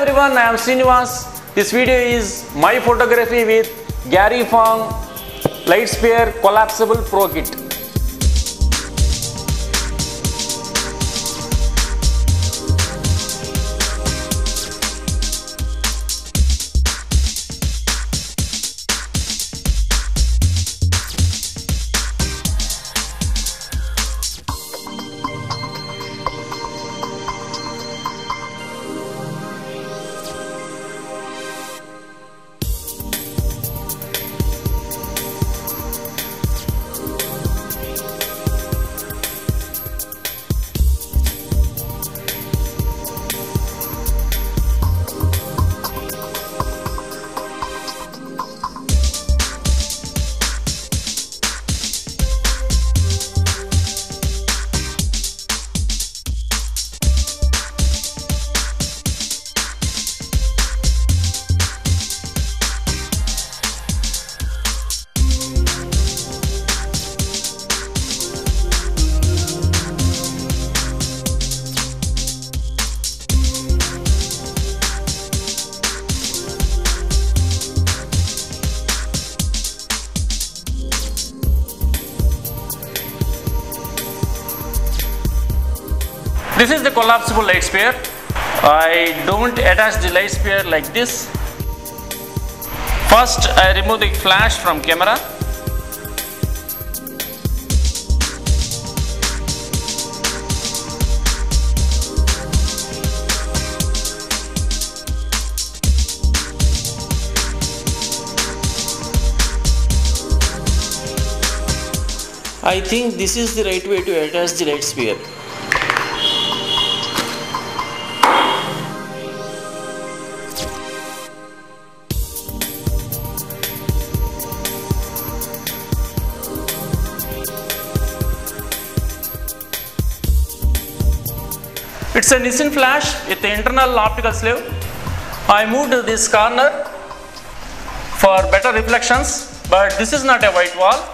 everyone, I am Srinivas. This video is my photography with Gary Fong Lightsphere Collapsible Pro Kit. This is the collapsible Lightsphere. I don't attach the Lightsphere like this. First, I remove the flash from camera. I think this is the right way to attach the Lightsphere. It's a Nissan flash with the internal optical sleeve. I moved this corner for better reflections, but this is not a white wall.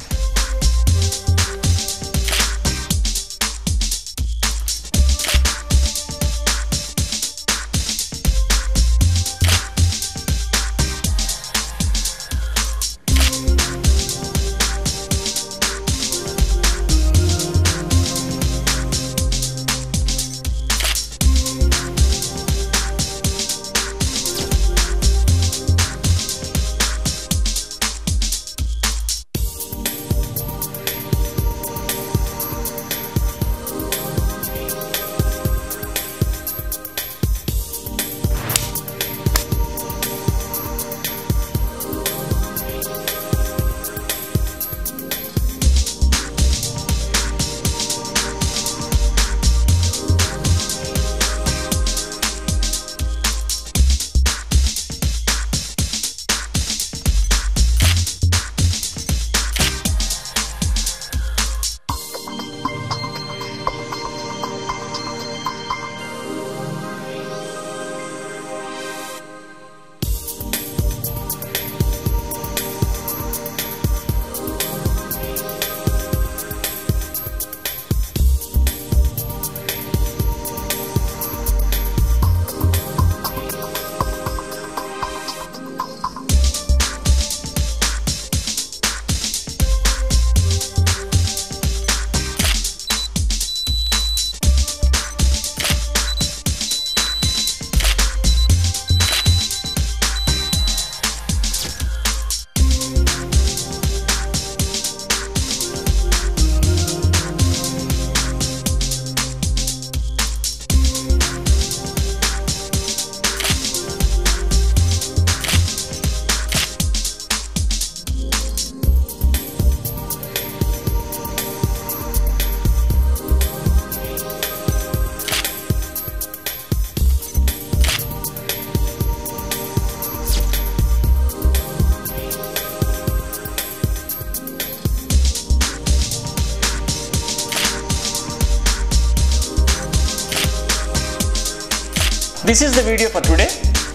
This is the video for today.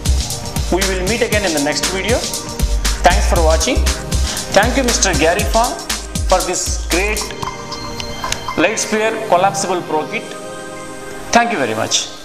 We will meet again in the next video. Thanks for watching. Thank you Mr. Gary Fong for this great Lightsphere Collapsible Pro Kit. Thank you very much.